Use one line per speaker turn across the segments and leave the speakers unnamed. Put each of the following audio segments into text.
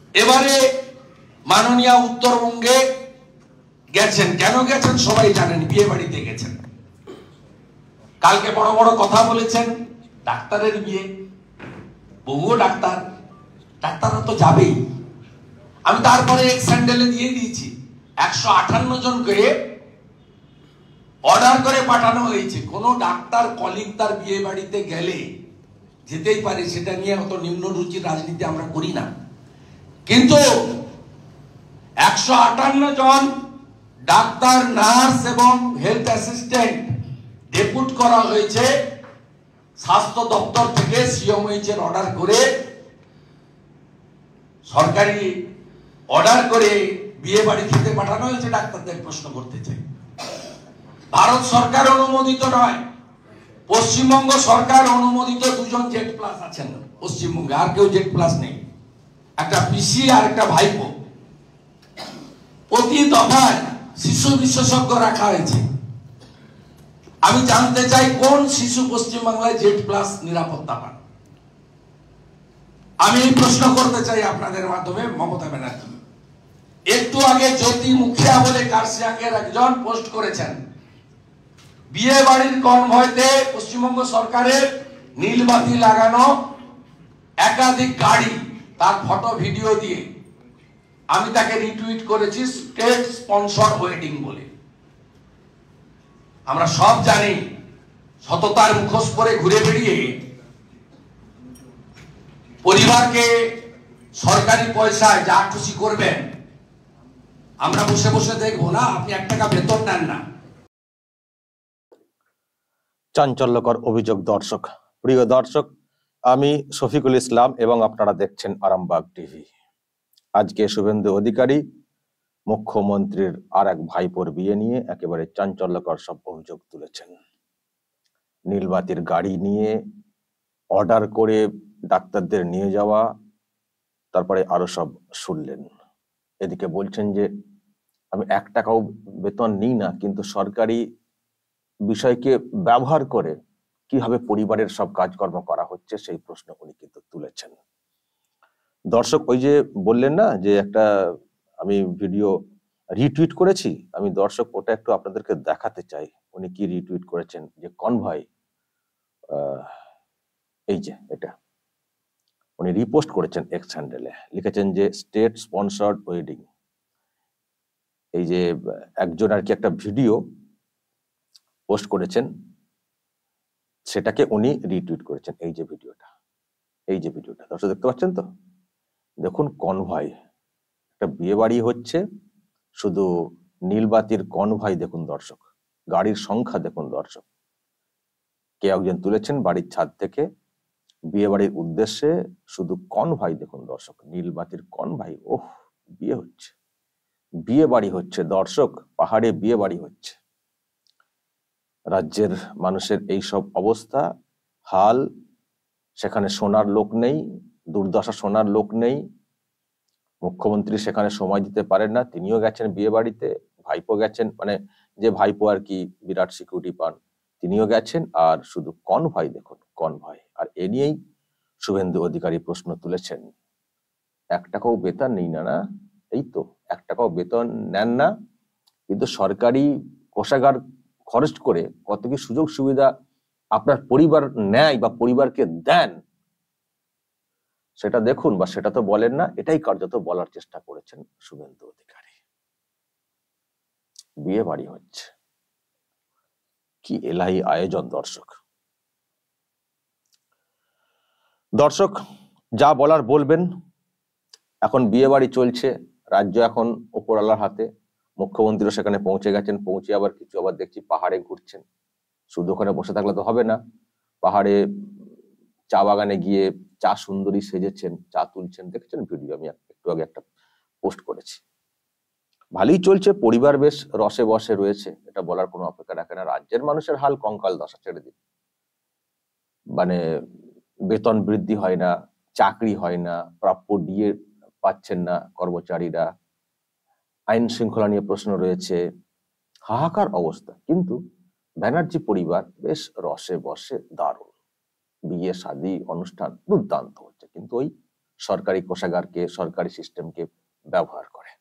এবারে মাননীয় উত্তরবঙ্গে গেছেন, কেন গেছেন সবাই জানেন, বিয়ে বাড়িতে গেছেন। কালকে বড় বড় কথা বলেছেন, ডাক্তারের বিয়ে, বউও ডাক্তার, ডাক্তাররা তো যাবেই। আমি তারপরে এক স্যান্ডেলে দিয়ে দিয়েছি 158 জনকে অর্ডার করে পাঠানো হয়েছে। কোন ডাক্তার কলিগ তার বিয়ে বাড়িতে গেলে যেতেই পারে, সেটা নিয়ে অত নিম্ন রুচির রাজনীতি আমরা করি না, কিন্তু 158 জন ডাক্তার, নার্স এবং হেলথ অ্যাসিস্ট্যান্ট ডেপুট করা হয়েছে স্বাস্থ্য দপ্তর থেকে সিএমএইচ এর অর্ডার করে, সরকারি অর্ডার করে বিয়ে বাড়ি খেতে পাঠানো হয়েছে। ডাক্তারদের প্রশ্ন করতে চাই, ভারত সরকার অনুমোদিত নয়, পশ্চিমবঙ্গ সরকার অনুমোদিত 2 জন জেড প্লাস আছেন পশ্চিমবঙ্গে, আর কেউ জেড প্লাস নেই, একটা পিসি আর একটা ভাইপো। প্রতি দফায় শিশু বিশেষজ্ঞ রাখা হয়েছে। আমি জানতে চাই কোন শিশু পশ্চিমবাংলায় জেড প্লাস নিরাপত্তা পান। আমি এই প্রশ্ন করতে চাই আপনাদের মাধ্যমে মমতা ব্যানার্জি। একটু আগে জ্যোতি মুখিয়া বলে কার্শিয়াঙ্গের একজন পোস্ট করেছেন, বিয়ে বাড়ির কনভয়তে পশ্চিমবঙ্গ সরকারের নীলবাতি লাগানো একাধিক গাড়ি, তার ফটো ভিডিও দিয়ে আমি তাকে রিটুইট করেছি স্টেট স্পন্সর ওয়েডিং বলে। আমরা সব জানি সততার মুখোশ পরে ঘুরে বেরিয়ে পরিবারকে সরকারি পয়সায় যা খুশি করবেন, আমরা বসে বসে দেখবো না। আপনি 1 টাকা বেতন নেন না।
চাঞ্চল্যকর অভিযোগ। দর্শক, প্রিয় দর্শক, আমি শফিকুল ইসলাম এবং আপনারা দেখছেন আরামবাগ টিভি। আজকে শুভেন্দু অধিকারী মুখ্যমন্ত্রীর আর এক ভাইপোর বিয়ে নিয়ে একেবারে চাঞ্চল্যকর সব অভিযোগ তুলেছেন। নীলবাতির গাড়ি নিয়ে অর্ডার করে ডাক্তারদের নিয়ে যাওয়া, তারপরে আরো সব শুনলেন। এদিকে বলছেন যে আমি 1 টাকাও বেতন নিই না, কিন্তু সরকারি বিষয়কে ব্যবহার করে কিভাবে পরিবারের সব কাজকর্ম করা হচ্ছে সেই প্রশ্ন উনি কিন্তু তুলেছেন। দর্শক, ওই যে বললেন না যে একটা আমি ভিডিও রিটুইট করেছি, আমি দর্শক ওটা একটু আপনাদেরকে দেখাতে চাই। উনি কি রিটুইট করেছেন, যে কনভয়, এই যে এটা উনি রিপোস্ট করেছেন এক্স হ্যান্ডেলে, লিখেছেন যে স্টেট স্পন্সর্ড ওয়েডিং। এই যে একজন আর কি একটা ভিডিও পোস্ট করেছেন, সেটাকে উনি রিটুইট করেছেন। এই যে ভিডিওটা, এই যে ভিডিওটা দর্শক দেখতে পাচ্ছেন তো, দেখুন কনভয়, একটা বিয়ে বাড়ি হচ্ছে, শুধু নীলবাতির কনভয় দেখুন দর্শক, গাড়ির সংখ্যা দেখুন দর্শক। কে একজন তুলেছেন বাড়ির ছাদ থেকে বিয়ে বাড়ির উদ্দেশ্যে, শুধু কনভয় দেখুন দর্শক, নীলবাতির কনভয়। ওহ, বিয়ে হচ্ছে, বিয়ে বাড়ি হচ্ছে দর্শক, পাহাড়ে বিয়ে বাড়ি হচ্ছে। রাজ্যের মানুষের এই সব অবস্থা, হাল, সেখানে শোনার লোক নেই, দুর্দশা শোনার লোক নেই। মুখ্যমন্ত্রী সেখানে সময় দিতে পারেন না, তিনিও গেছেন বিয়ে বাড়িতে, ভাইপো গেছেন, মানে যে ভাইপো আর কি বিরাট সিকিউরিটি পান, তিনিও গেছেন। আর শুধু কনভয় দেখুন, কনভয়। আর এ নিয়েই শুভেন্দু অধিকারী প্রশ্ন তুলেছেন, 1 টাকাও বেতন নেই না, না এই তো 1 টাকাও বেতন নেন না, কিন্তু সরকারি কোষাগার খরচ করে কত কি সুযোগ সুবিধা আপনার পরিবার নেয় বা পরিবারকে দেন, সেটা দেখুন। বা সেটা তো বলেন না, এটাই কার্যত বলার চেষ্টা করেছেন শুভেন্দু অধিকারী। বিয়ে বাড়ি হচ্ছে, কি এলাহি আয়োজন। দর্শক, দর্শক যা বলার বলবেন। এখন বিয়ে বাড়ি চলছে, রাজ্য এখন উপরওয়ালার হাতে। মুখ্যমন্ত্রীও সেখানে পৌঁছে গেছেন, পৌঁছে আবার কিছু আবার দেখছি পাহাড়ে ঘুরছেন। শুধু ওখানে বসে থাকলে তো হবে না, পাহাড়ে চা বাগানে গিয়ে চা সুন্দরী সেজেছেন, চা তুলছেন, দেখেছেন ভিডিও, আমি একটু আগে একটা পোস্ট করেছি। ভালোই চলছে, পরিবার বেশ রসে বসে রয়েছে, এটা বলার কোনো অপেক্ষা রাখে না। রাজ্যের মানুষের হাল কঙ্কাল দশা, ছেড়ে দিন। মানে বেতন বৃদ্ধি হয় না, চাকরি হয় না, প্রাপ্য ডিএ পাচ্ছেন না কর্মচারীরা, আইন শৃঙ্খলা নিয়ে প্রশ্ন রয়েছে, হাহাকার অবস্থা। কিন্তু ব্যানার্জি পরিবার বেশ রসে বসে, দারুণ, বিয়ে শাদী অনুষ্ঠান দুর্দান্ত হচ্ছে। কিন্তু ওই সরকারি কোষাগারকে, সরকারি সিস্টেমকে ব্যবহার করে।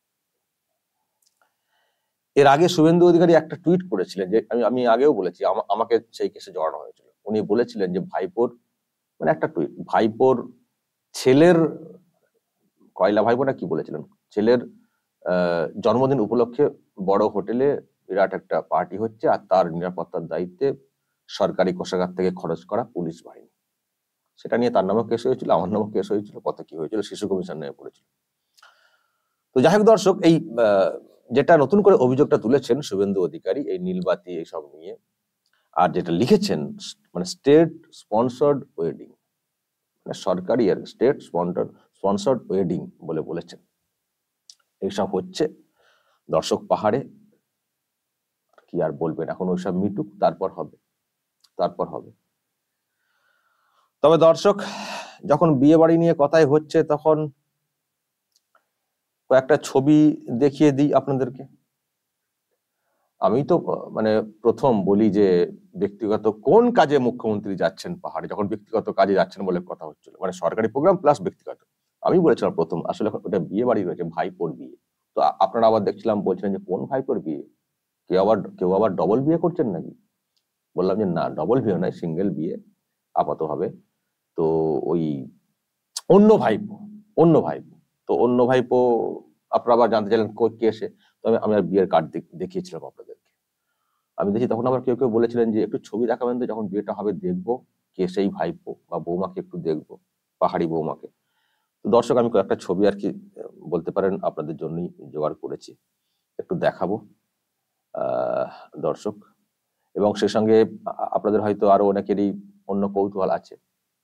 এর আগে শুভেন্দু অধিকারী একটা টুইট করেছিলেন, যে আমি আগেও বলেছি, আমাকে সেই কেসে জড়ানো হয়েছিল। উনি বলেছিলেন যে ভাইপোর, মানে একটা টুইট, ভাইপোর ছেলের, কয়লা ভাইপো না কি বলেছিলেন, ছেলের জন্মদিন উপলক্ষে বড় হোটেলে বিরাট একটা পার্টি হচ্ছে, আর তার নিরাপত্তার দায়িত্বে সরকারি কোষাগার থেকে খরচ করা পুলিশ বাহিনী। সেটা নিয়ে তার নামও কেস হয়েছিল, আমার নামও কেস হয়েছিল, কত কি হয়েছিল, শিশু কমিশন নিয়ে পড়েছিল। তো যাই হোক দর্শক, এই যেটা নতুন করে অভিযোগটা তুলেছেন শুভেন্দু অধিকারী এই নীলবাতি এইসব নিয়ে, আর যেটা লিখেছেন, মানে স্টেট স্পন্সর্ড ওয়েডিং, মানে সরকারি আর স্টেট স্পন্সর্ড ওয়েডিং বলে বলেছেন। এইসব হচ্ছে দর্শক পাহাড়ে, কি আর বলবেন, এখন ওইসব মিটুক, তারপর হবে। তবে দর্শক, যখন বিয়ে বাড়ি নিয়ে কথাই হচ্ছে, তখন কয়েকটা ছবি দেখিয়ে দিই আপনাদেরকে। আমি তো মানে প্রথম বলি যে ব্যক্তিগত কোন কাজে মুখ্যমন্ত্রী যাচ্ছেন পাহাড়ে, যখন ব্যক্তিগত কাজে যাচ্ছেন বলে কথা হচ্ছিল, মানে সরকারি প্রোগ্রাম প্লাস ব্যক্তিগত। আমি বলেছিলাম প্রথম, আসলে ওটা বিয়ে বাড়ি রয়েছে, ভাইপোর বিয়ে। তো আপনারা আবার দেখছিলাম বলছিলেন যে কোন ভাইপোর বিয়ে, কেউ আবার ডবল বিয়ে করছেন নাকি। বললাম যে না, ডবল বিয়ে নয়, সিঙ্গেল বিয়ে আপাতত হবে। তো ওই অন্য ভাইপো তো অন্য ভাইপো আপনারা আবার জানতে চাইলেন কে এসে, তো আমি আর বিয়ের কার্ড দেখিয়েছিলাম আপনাদেরকে। আমি দেখি তখন আবার কেউ বলেছিলেন যে একটু ছবি দেখাবেন তো, যখন বিয়েটা হবে দেখবো কে সেই ভাইপো, বা বৌমাকে একটু দেখবো, পাহাড়ি বৌমাকে। তো দর্শক, আমি কয়েকটা ছবি আর কি বলতে পারেন আপনাদের জন্যই জোগাড় করেছি, একটু দেখাবো দর্শক। এবং সে সঙ্গে আপনাদের হয়তো আরো অনেকেরই অন্য কৌতূহল আছে,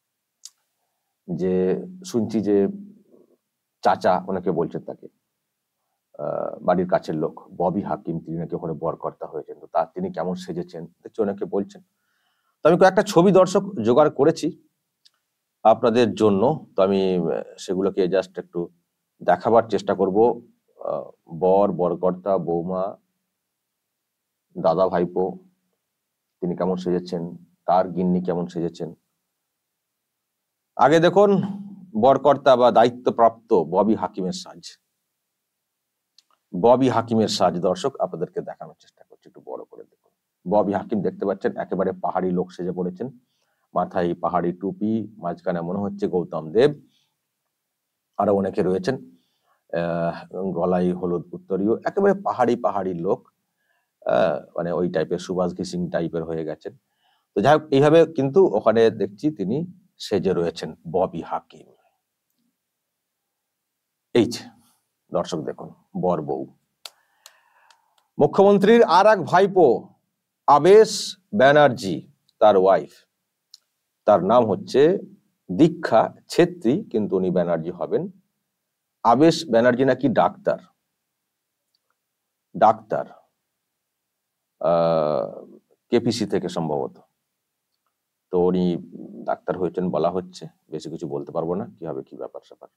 যে শুনছি যে চাচা অনেকে বলছেন তাকে, বাড়ির কাছের লোক ববি হাকিম, তিনি নাকি ওখানে বরকর্তা হয়েছেন, তো তিনি কেমন সেজেছেন দেখছি অনেকে বলছেন। তো আমি কয়েকটা ছবি দর্শক জোগাড় করেছি আপনাদের জন্য, তো আমি সেগুলোকে জাস্ট একটু দেখাবার চেষ্টা করব। বরকর্তা, বৌমা, দাদা ভাইপো তিনি কেমন সেজেছেন, তার গিন্নি কেমন সেজেছেন। আগে দেখুন বরকর্তা বা দায়িত্বপ্রাপ্ত ববি হাকিমের সাজ দর্শক আপনাদেরকে দেখানোর চেষ্টা করছি, একটু বড় করে দেখুন। ববি হাকিম দেখতে পাচ্ছেন একেবারে পাহাড়ি লোক সেজে পড়েছেন, মাথায় পাহাড়ি টুপি, মাঝখানে মনে হচ্ছে গৌতম দেব, আরো অনেকে রয়েছেন, গলায় হলুদ উত্তরীয়, একেবারে পাহাড়ি লোক, মানে ওই টাইপের সুভাষ ঘিসিং টাইপের হয়ে গেছেন। তো যাই হোক, এইভাবে কিন্তু ওখানে দেখছি তিনি সেজে রয়েছেন ববি হাকিম। এই দর্শক দেখুন বর বউ। মুখ্যমন্ত্রীর আর এক ভাইপো আবেশ ব্যানার্জি, তার ওয়াইফ, তার নাম হচ্ছে দীক্ষা ছেত্রী, কিন্তু উনি ব্যানার্জি হবেন। আবেশ ব্যানার্জি নাকি ডাক্তার কেপিসি থেকে সম্ভবত। তো উনি ডাক্তার হয়েছেন বলা হচ্ছে, বেশি কিছু বলতে পারবো না, কি হবে কি ব্যাপার স্যাপার।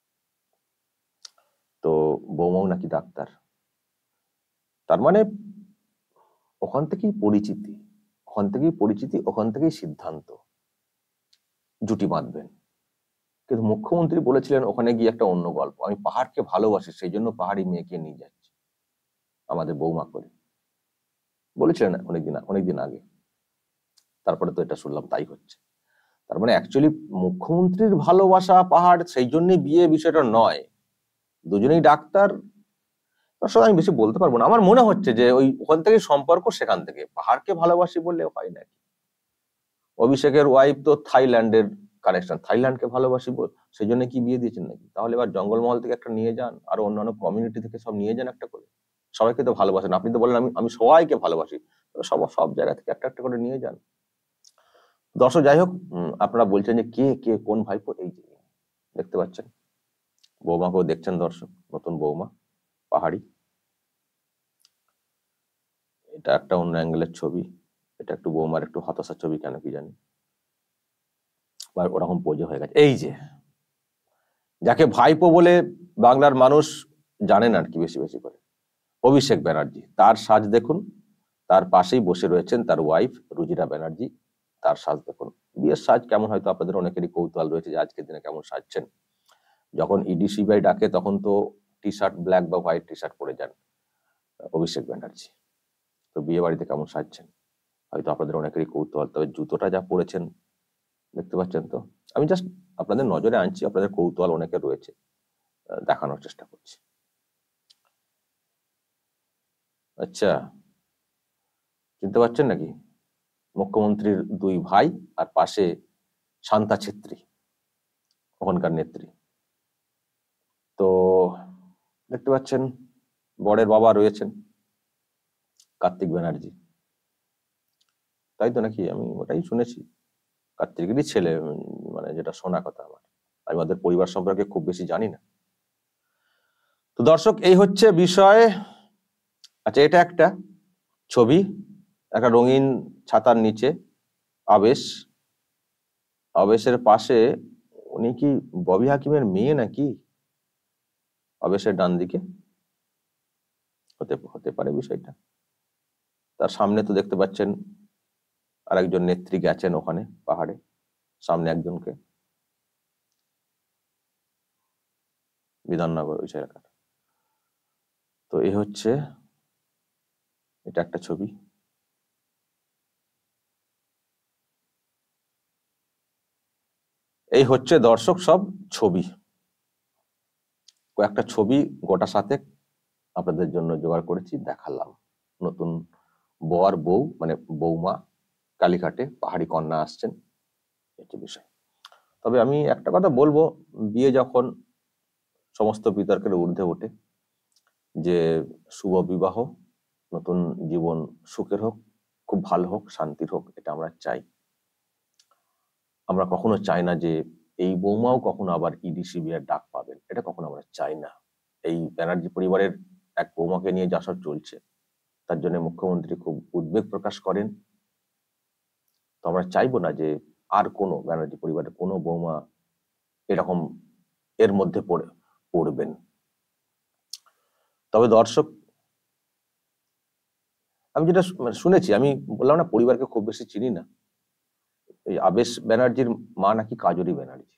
তো বৌমাও নাকি ডাক্তার, তার মানে ওখান থেকেই পরিচিতি, ওখান থেকেই সিদ্ধান্ত, জুটি বাঁধবেন। কিন্তু মুখ্যমন্ত্রী বলেছিলেন ওখানে গিয়ে একটা অন্য গল্প, আমি পাহাড়কে ভালোবাসি, সেই জন্য পাহাড়ি মেয়েকে নিয়ে যাচ্ছি আমাদের বৌমা করে, বলেছিলেন অনেকদিন আগে। তারপরে তো এটা শুনলাম তাই হচ্ছে। তার মানে অ্যাকচুয়ালি মুখ্যমন্ত্রীর ভালোবাসা পাহাড়, সেই জন্যই বিয়ে, বিষয়টা নয়। দুজনেই ডাক্তার, আসলে আমি বেশি বলতে পারবো না। আমার মনে হচ্ছে যে ওখান থেকে সম্পর্ক, সেখান থেকে পাহাড়কে ভালোবাসি বললে হয় নাকি। অভিষেকের ওয়াইফ তো থাইল্যান্ডের কানেকশন, থাইল্যান্ডকে ভালোবাসি সেই জন্য কি বিয়ে দিয়েছেন নাকি? তাহলে এবার জঙ্গলমহল থেকে একটা নিয়ে যান, আর অন্যান্য কমিউনিটি থেকে সব নিয়ে যান একটা করে, সবাইকে তো ভালোবাসেন আপনি, তো বলেন আমি সবাইকে ভালোবাসি, সব জায়গা থেকে একটা করে নিয়ে যান। দর্শক যাই হোক, আপনারা বলছেন যে কে কোন ভাইপো, এই যে দেখতে পাচ্ছেন বৌমাকেও দেখছেন দর্শক, নতুন বৌমা পাহাড়ি। এটা একটা অন্য অ্যাঙ্গেলের ছবি, এটা একটু বৌমার একটু হতাশার ছবি, কেন কি জানি, বা ওরকম পোজে হয়ে গেছে। এই যে যাকে ভাইপো বলে বাংলার মানুষ জানেন আর কি বেশি করে, অভিষেক ব্যানার্জি, তার সাজ দেখুন। তার পাশেই বসে রয়েছেন তার ওয়াইফ রুজিরা ব্যানার্জি, তার সাজ দেখুন। বিয়ের সাজ কেমন হয়তো আপনাদের অনেকেরই কৌতূহল রয়েছে যে আজকের দিনে কেমন সাজছেন। যখন ইডি সিবিআই ডাকে তখন তো টি শার্ট, ব্ল্যাক বা হোয়াইট টি শার্ট পরে যান অভিষেক ব্যানার্জি। তো বিয়ে বাড়িতে কেমন সাজছেন হয়তো আপনাদের অনেকেরই কৌতূহল। তবে জুতোটা যা পরেছেন দেখতে পাচ্ছেন তো, আমি জাস্ট আপনাদের নজরে আনছি, আপনাদের কৌতূহল অনেকের রয়েছে, দেখানোর চেষ্টা করছি। আচ্ছা, চিনতে পারছেন নাকি? মুখ্যমন্ত্রীর দুই ভাই আর পাশে শান্তা ছেত্রী, ওখানকার নেত্রী। তো দেখতে পাচ্ছেন বরের বাবা রয়েছেন কার্তিক ব্যানার্জি, তাই তো নাকি? আমি ওটাই শুনেছি, কার্তিকেরই ছেলে, মানে যেটা শোনা কথা আমার। আমি ওদের পরিবার সম্পর্কে খুব বেশি জানি না। তো দর্শক, এই হচ্ছে বিষয়। আচ্ছা, এটা একটা ছবি, একটা রঙিন ছাতার নিচে আবেশ, আবেশের পাশে উনি কি ববি হাকিমের মেয়ে নাকি? আবেশের ডান দিকে হতে পারে বিষয়টা। তার সামনে তো দেখতে পাচ্ছেন আরেকজন নেত্রী গেছেন ওখানে পাহাড়ে, সামনে একজনকে, বিধাননগর ওই এলাকার। তো এই হচ্ছে, এটা একটা ছবি। এই হচ্ছে দর্শক সব ছবি, কয়েকটা ছবি গোটা সাথে আপনাদের জন্য জোগাড় করেছি, দেখালাম। নতুন বর বউ, মানে বৌমা কালীঘাটে পাহাড়ি কন্যা আসছেন, একটি বিষয়। তবে আমি একটা কথা বলবো, বিয়ে যখন সমস্ত বিতর্কের ঊর্ধ্বে ওঠে, যে শুভ বিবাহ, নতুন জীবন সুখের হোক, খুব ভালো হোক, শান্তির হোক, এটা আমরা চাই। আমরা কখনো চাই না যে এই বৌমাও কখনো আবার ইডি সিবিআই ডাক পাবেন, এটা কখনো আমরা চাই না। এই ব্যানার্জি পরিবারের এক বৌমাকে নিয়ে যা সব চলছে, তার জন্য মুখ্যমন্ত্রী খুব উদ্বেগ প্রকাশ করেন। তো আমরা চাইবো না যে আর কোনো ব্যানার্জি পরিবারের কোনো বৌমা এরকম এর মধ্যে পড়বেন। তবে দর্শক, আমি যেটা শুনেছি, আমি বললাম না পরিবারকে খুব বেশি চিনি না, এই আবেশ ব্যানার্জির মা নাকি কাজরি ব্যানার্জি।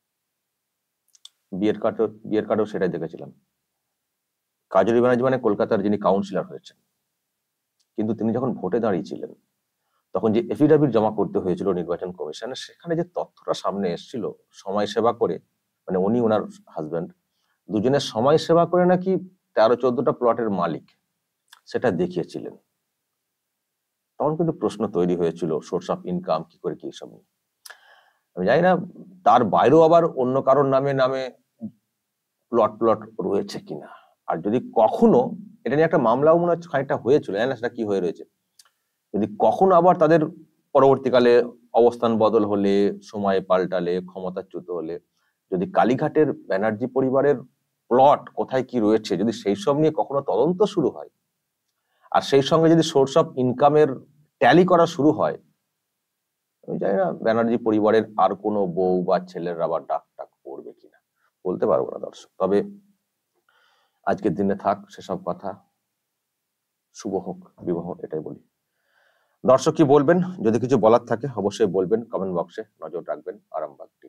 বিয়ের কার্ডও সেটাই দেখেছিলাম। কাজরি ব্যানার্জি মানে কলকাতার যিনি কাউন্সিলর হয়েছেন, কিন্তু তিনি যখন ভোটে দাঁড়িয়েছিলেন তখন যে এফিডাভিট জমা করতে হয়েছিল নির্বাচন কমিশনে, সেখানে যে তথ্যটা সামনে এসেছিল, সময় সেবা করে, মানে উনি ওনার হাজবেন্ড দুজনের সময় সেবা করে নাকি 13-14টা প্লটের মালিক, সেটা দেখিয়েছিলেন। তখন কিন্তু প্রশ্ন তৈরি হয়েছিল সোর্স অফ ইনকাম কি করে, কি সব নিয়ে। আমি জানি না তার বাইরেও আবার অন্য কারোর নামে প্লট রয়েছে কিনা। আর যদি কখনো এটা নিয়ে একটা মামলাও মনে হচ্ছে খানিকটা হয়েছিল, জানি না সেটা কি হয়ে রয়েছে। যদি কখনো আবার তাদের পরবর্তীকালে অবস্থান বদল হলে, সময় পাল্টালে, ক্ষমতাচ্যুত হলে, যদি কালীঘাটের ব্যানার্জি পরিবারের প্লট কোথায় কি রয়েছে, যদি সেই সব নিয়ে কখনো তদন্ত শুরু হয়, আর সেই সঙ্গে যদি সোর্স অফ ইনকামের ট্যালি করা শুরু হয়, আমি জানি না ব্যানার্জি পরিবারের আর কোনো বউ বা ছেলের আবার ডাক পড়বে কিনা, বলতে পারবো না দর্শক। তবে আজকের দিনে থাক সেসব কথা, শুভ হোক বিবাহ, এটাই বলি। দর্শক কি বলবেন? যদি কিছু বলার থাকে অবশ্যই বলবেন, কমেন্ট বক্সে নজর রাখবেন। আরামবাগ।